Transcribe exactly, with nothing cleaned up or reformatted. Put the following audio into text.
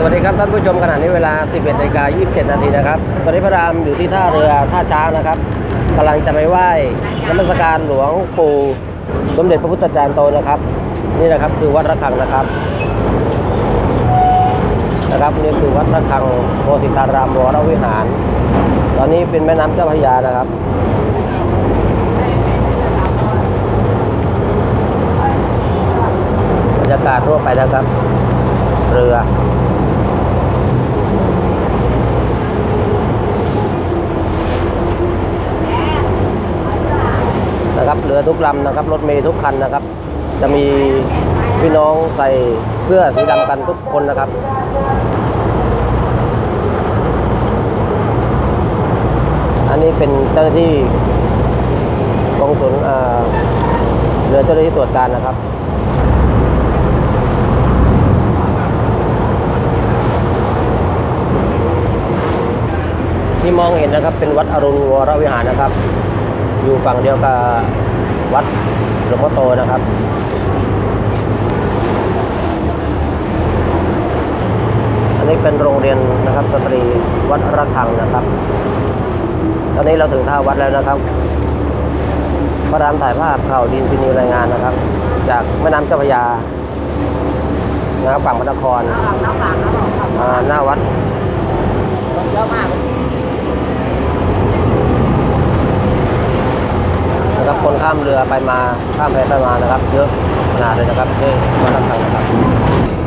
วัสดีครับท่านผู้ชมขณะนี้เวลา สิบเอ็ดนาฬิกายี่สิบเจ็ดนาทีนะครับตอนนี้พระรามอยู่ที่ท่าเรือท่าช้างนะครับกำลังจะไปไหว้นมัสการหลวงปู่สมเด็จพระพุทธจารย์โตนะครับนี่นะครับคือวัดระฆังนะครับนะครับนี่คือวัดระฆังโพสิตารามวรวิหารตอนนี้เป็นแม่น้ำเจ้าพระยานะครับบรรยากาศทั่วไปนะครับเรือนะครับเรือทุกลำนะครับรถเมล์ทุกคันนะครับจะมีพี่น้องใส่เสื้อสีดำกันทุกคนนะครับอันนี้เป็นเจ้าหน้าที่กองสุลเรือเจ้าหน้าที่ตรวจการนะครับที่มองเห็นนะครับเป็นวัดอรุณวรวิหารนะครับอยู่ฝั่งเดียวกับวัดหลวงพ่อโตนะครับอันนี้เป็นโรงเรียนนะครับสตรีวัดระฆังนะครับตอนนี้เราถึงท่าวัดแล้วนะครับพระรามถ่ายภาพข่าวดินพินีรายงานนะครับจากแม่น้ำเจ้าพระยานะครับฝั่งพระนครหน้าวัดเยอะมากนะครับคนข้ามเรือไปมาข้ามแพไปมานะครับเยอะขนาดเลยนะครับนี่วัดระฆังนะครับ